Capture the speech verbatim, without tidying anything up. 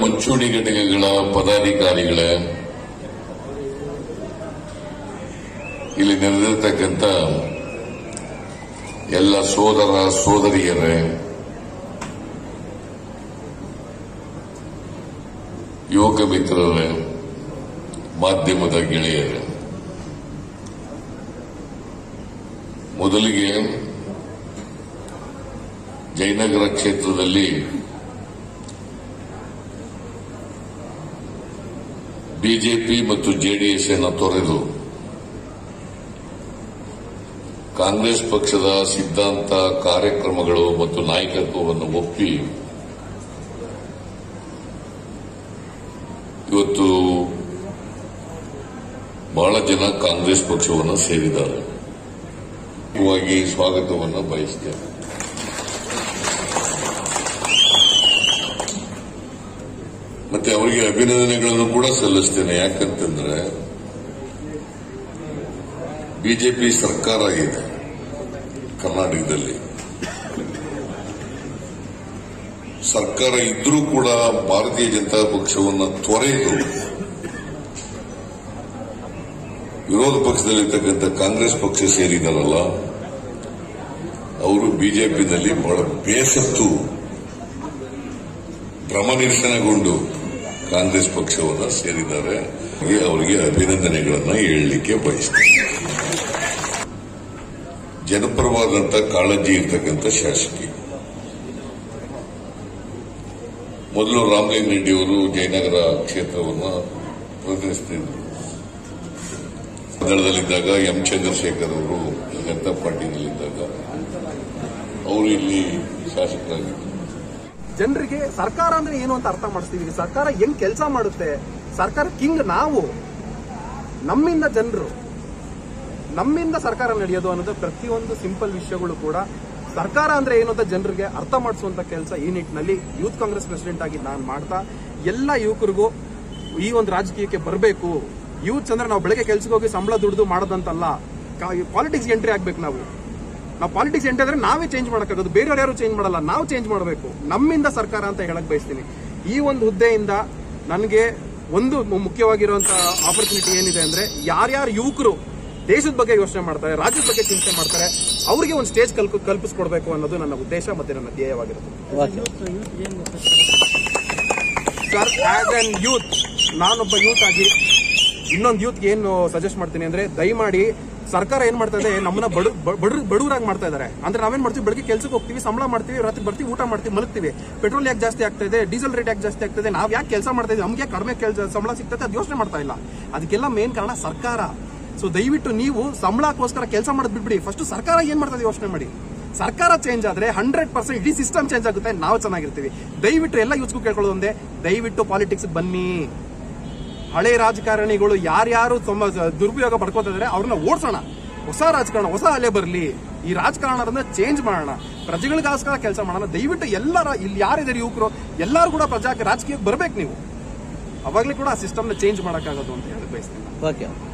ಮುಂಚೂಣಿ ಘಟಕಗಳ ಪದಾಧಿಕಾರಿಗಳ ಇಲ್ಲಿ ನೆರೆದಿರ್ತಕ್ಕಂಥ ಎಲ್ಲ ಸೋದರ ಸೋದರಿಯರೇ, ಯುವಕ ಮಿತ್ರರೇ, ಮಾಧ್ಯಮದ ಗೆಳೆಯರೇ, ಮೊದಲಿಗೆ ಜಯನಗರ ಕ್ಷೇತ್ರದಲ್ಲಿ ಬಿಜೆಪಿ ಮತ್ತು ಜೆಡಿಎಸ್ ಅನ್ನು ತೊರೆದು ಕಾಂಗ್ರೆಸ್ ಪಕ್ಷದ ಸಿದ್ಧಾಂತ, ಕಾರ್ಯಕ್ರಮಗಳು ಮತ್ತು ನಾಯಕತ್ವವನ್ನು ಒಪ್ಪಿ ಇವತ್ತು ಬಹಳ ಜನ ಕಾಂಗ್ರೆಸ್ ಪಕ್ಷವನ್ನು ಸೇರಿದ್ದಾರೆ. ಸ್ವಾಗತವನ್ನು ಬಯಸ್ತೇನೆ. ಮತ್ತೆ ಅವರಿಗೆ ಅಭಿನಂದನೆಗಳನ್ನು ಕೂಡ ಸಲ್ಲಿಸ್ತೇನೆ. ಯಾಕಂತಂದ್ರೆ ಬಿಜೆಪಿ ಸರ್ಕಾರ ಇದೆ ಕರ್ನಾಟಕದಲ್ಲಿ. ಸರ್ಕಾರ ಇದ್ರೂ ಕೂಡ ಭಾರತೀಯ ಜನತಾ ಪಕ್ಷವನ್ನು ತೊರೆದು ವಿರೋಧ ಪಕ್ಷದಲ್ಲಿರ್ತಕ್ಕಂಥ ಕಾಂಗ್ರೆಸ್ ಪಕ್ಷ ಸೇರಿದಾರಲ್ಲ, ಅವರು ಬಿಜೆಪಿನಲ್ಲಿ ಬಹಳ ಬೇಸತ್ತು ಭ್ರಮ ನಿರಸನಗೊಂಡು ಕಾಂಗ್ರೆಸ್ ಪಕ್ಷವನ್ನು ಸೇರಿದ್ದಾರೆ. ಅವರಿಗೆ ಅಭಿನಂದನೆಗಳನ್ನು ಹೇಳಲಿಕ್ಕೆ ಬಯಸ್ತಾರೆ. ಜನಪರವಾದಂಥ ಕಾಳಜಿ ಇರ್ತಕ್ಕಂಥ ಶಾಸಕಿ. ಮೊದಲು ರಾಮಲಿಂಗ ರೆಡ್ಡಿ ಅವರು ಜಯನಗರ ಕ್ಷೇತ್ರವನ್ನು ಪ್ರತಿನಿಧಿಸುತ್ತಿದ್ದರು. ದಳದಲ್ಲಿದ್ದಾಗ ಎಂ ಚಂದ್ರಶೇಖರ್ ಅವರು ಜನತಾ ಪಾರ್ಟಿನಲ್ಲಿದ್ದಾಗ ಅವರು ಇಲ್ಲಿ ಶಾಸಕರಾಗಿದ್ದರು. ಜನರಿಗೆ ಸರ್ಕಾರ ಅಂದ್ರೆ ಏನು ಅಂತ ಅರ್ಥ ಮಾಡಿಸ್ತೀವಿ. ಸರ್ಕಾರ ಹೆಂಗ್ ಕೆಲಸ ಮಾಡುತ್ತೆ, ಸರ್ಕಾರ ಕಿಂಗ್ ನಾವು, ನಮ್ಮಿಂದ ಜನರು, ನಮ್ಮಿಂದ ಸರ್ಕಾರ ನಡೆಯೋದು ಅನ್ನೋದು ಪ್ರತಿಯೊಂದು ಸಿಂಪಲ್ ವಿಷಯಗಳು ಕೂಡ ಸರ್ಕಾರ ಅಂದ್ರೆ ಏನು ಅಂತ ಜನರಿಗೆ ಅರ್ಥ ಮಾಡಿಸುವಂತ ಕೆಲಸ ಈ ನಿಟ್ಟಿನಲ್ಲಿ ಯೂತ್ ಕಾಂಗ್ರೆಸ್ ಪ್ರೆಸಿಡೆಂಟ್ ಆಗಿ ನಾನು ಮಾಡ್ತಾ ಎಲ್ಲ ಯುವಕರಿಗೂ ಈ ಒಂದು ರಾಜಕೀಯಕ್ಕೆ ಬರಬೇಕು. ಯೂತ್ಸ್ ಅಂದ್ರೆ ನಾವು ಬೆಳಗ್ಗೆ ಕೆಲ್ಸಕ್ಕೆ ಹೋಗಿ ಸಂಬಳ ದುಡಿದು ಮಾಡೋದಂತಲ್ಲ, ಪಾಲಿಟಿಕ್ಸ್ ಎಂಟ್ರಿ ಆಗ್ಬೇಕು. ನಾವು ನಾವು ಪಾಲಿಟಿಕ್ಸ್ ಎಂಟ್ರಿ ಆದ್ರೆ ನಾವೇ ಚೇಂಜ್ ಮಾಡೋಕ್ಕಾಗೋದು, ಬೇರೆಯವ್ರು ಯಾರು ಚೇಂಜ್ ಮಾಡಲ್ಲ, ನಾವು ಚೇಂಜ್ ಮಾಡಬೇಕು. ನಮ್ಮಿಂದ ಸರ್ಕಾರ ಅಂತ ಹೇಳಕ್ ಬಯಸ್ತೀನಿ. ಈ ಒಂದು ಹುದ್ದೆಯಿಂದ ನನಗೆ ಒಂದು ಮುಖ್ಯವಾಗಿರುವಂತಹ ಆಪರ್ಚುನಿಟಿ ಏನಿದೆ ಅಂದ್ರೆ, ಯಾರ್ಯಾರು ಯುವಕರು ದೇಶದ ಬಗ್ಗೆ ಯೋಚನೆ ಮಾಡ್ತಾರೆ, ರಾಜ್ಯದ ಬಗ್ಗೆ ಚಿಂತೆ ಮಾಡ್ತಾರೆ, ಅವರಿಗೆ ಒಂದು ಸ್ಟೇಜ್ ಕಲ್ಪು ಕಲ್ಪಿಸ್ಕೊಡ್ಬೇಕು ಅನ್ನೋದು ನನ್ನ ಉದ್ದೇಶ ಮತ್ತೆ ನನ್ನ ಧ್ಯೇಯವಾಗಿರುತ್ತೆ. ಸರ್, ಆಸ್ ಅನ್ ಯೂತ್, ನಾನೊಬ್ಬ ಯೂತ್ ಆಗಿ ಇನ್ನೊಂದು ಯೂತ್ಗೆ ಏನು ಸಜೆಸ್ಟ್ ಮಾಡ್ತೀನಿ ಅಂದ್ರೆ, ದಯಮಾಡಿ ಸರ್ಕಾರ ಏನ್ ಮಾಡ್ತಾ ಇದೆ, ನಮ್ಮನ್ನ ಬಡ ಬಡವರಾಗಿ ಮಾಡ್ತಾ ಇದಾರೆ. ಅಂದ್ರೆ ನಾವೇನ್ ಮಾಡ್ತೀವಿ, ಬೆಳಗ್ಗೆ ಕೆಲ್ಸಕ್ಕೆ ಹೋಗ್ತೀವಿ, ಸಂಬಳ ಮಾಡ್ತೀವಿ, ರಾತ್ರಿ ಬರ್ತೀವಿ, ಊಟ ಮಾಡ್ತೀವಿ, ಮಲಗ್ತೀವಿ. ಪೆಟ್ರೋಲ್ ಯಾಕೆ ಜಾಸ್ತಿ ಆಗ್ತಾ ಇದೆ, ಡೀಸೆಲ್ ರೇಟ್ ಯಾಕೆ ಜಾಸ್ತಿ ಆಗ್ತಾ ಇದೆ, ನಾವ್ ಯಾಕೆ ಕೆಲಸ ಮಾಡ್ತಾ ಇದ್ದೀವಿ, ನಮ್ಗೆ ಕಡಿಮೆ ಕೆಲಸ ಸಂಬಳ ಸಿಗ್ತದೆ, ಅದು ಯೋಚನೆ ಮಾಡ್ತಾ ಇಲ್ಲ. ಅದಕ್ಕೆಲ್ಲ ಮೇನ್ ಕಾರಣ ಸರ್ಕಾರ. ಸೊ ದಯವಿಟ್ಟು ನೀವು ಸಂಬಳಕ್ಕೋಸ್ಕರ ಕೆಲಸ ಮಾಡೋದು ಬಿಟ್ಬಿಡಿ. ಫಸ್ಟ್ ಸರ್ಕಾರ ಏನ್ ಮಾಡ್ತಾ ಇದೆ ಯೋಚನೆ ಮಾಡಿ. ಸರ್ಕಾರ ಚೇಂಜ್ ಆದ್ರೆ ಹಂಡ್ರೆಡ್ ಪರ್ಸೆಂಟ್ ಇಡೀ ಸಿಸ್ಟಮ್ ಚೇಂಜ್ ಆಗುತ್ತೆ, ನಾವು ಚೆನ್ನಾಗಿರ್ತೀವಿ. ದಯವಿಟ್ಟು ಎಲ್ಲ ಯೂಸ್ಗೂ ಕೇಳ್ಕೊಳ್ಳೋದು ಒಂದೇ, ದಯವಿಟ್ಟು ಪಾಲಿಟಿಕ್ಸ್ ಬನ್ನಿ. ಹಳೆ ರಾಜಕಾರಣಿಗಳು ಯಾರ್ಯಾರು ದುರುಪಯೋಗ ಪಡ್ಕೋತಾ ಇದಾರೆ ಅವ್ರನ್ನ ಓಡಿಸೋಣ. ಹೊಸ ರಾಜಕಾರಣ, ಹೊಸ ಅಲೆ ಬರಲಿ. ಈ ರಾಜಕಾರಣದಿಂದ ಚೇಂಜ್ ಮಾಡೋಣ, ಪ್ರಜೆಗಳಿಗೋಸ್ಕರ ಕೆಲಸ ಮಾಡೋಣ. ದಯವಿಟ್ಟು ಎಲ್ಲರ ಇಲ್ಲಿ ಯಾರಿದ್ದಾರೆ ಯುವಕರು ಎಲ್ಲರೂ ಕೂಡ ಪ್ರಜಾ ರಾಜಕೀಯಕ್ಕೆ ಬರ್ಬೇಕು. ನೀವು ಅವಾಗ್ಲೇ ಕೂಡ ಆ ಸಿಸ್ಟಮ್ನ ಚೇಂಜ್ ಮಾಡೋಕ್ಕಾಗೋದು ಅಂತ ಹೇಳಿ ಬಯಸ್ತೀನಿ.